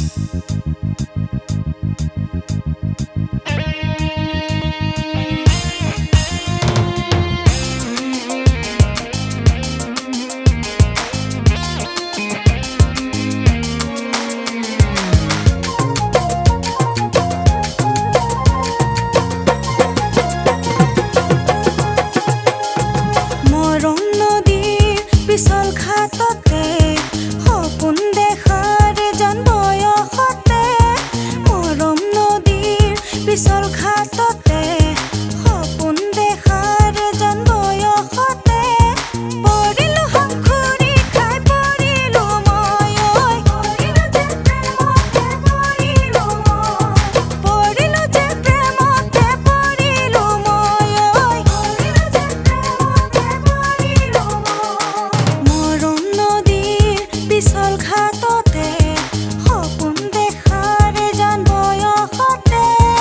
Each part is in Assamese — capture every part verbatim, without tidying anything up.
পিছল ঘাটতে সপোন দেখাৰ জন বয়সতে মৰম নদীৰ পিছল ঘাটতে সপোন দেখাৰ জন বয়সতে পৰিলো হাঁখুৰি খাই পৰিলো মই পৰিলো যে প্ৰেমতে পৰিলো মই পৰিলো যে প্ৰেমতে পৰিলো মই পৰিলো যে প্ৰেমতে পৰিলো মই মৰম নদীৰ পিছল ঘাটতে সপোন দেখাৰ জন বয়সতে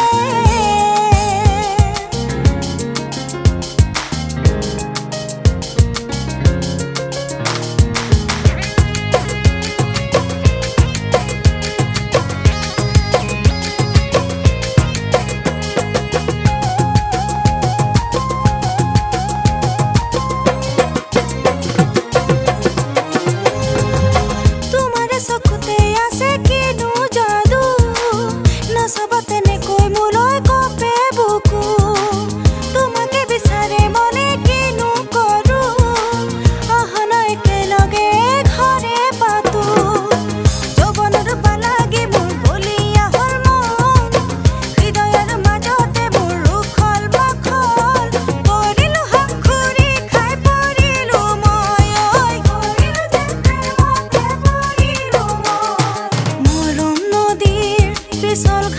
তোমাৰে চকুতে আছে কিনো যাদু নচাবা তেনেকৈ মোলৈ কপে বুকু তোমাকে বিচাৰে মনে কিনো কৰো অহন একেলগে ঘৰে পাতো যৌৱনৰ পালাগি মোৰ বলিয়া হল মন হৃদয়ৰ মাজতে মোৰ উখল মাখল পৰিলো হাঁখুৰি খাই পৰিলো মই পৰিলো যে প্ৰেমতে পৰিলো মই মৰম নদীৰ পিছল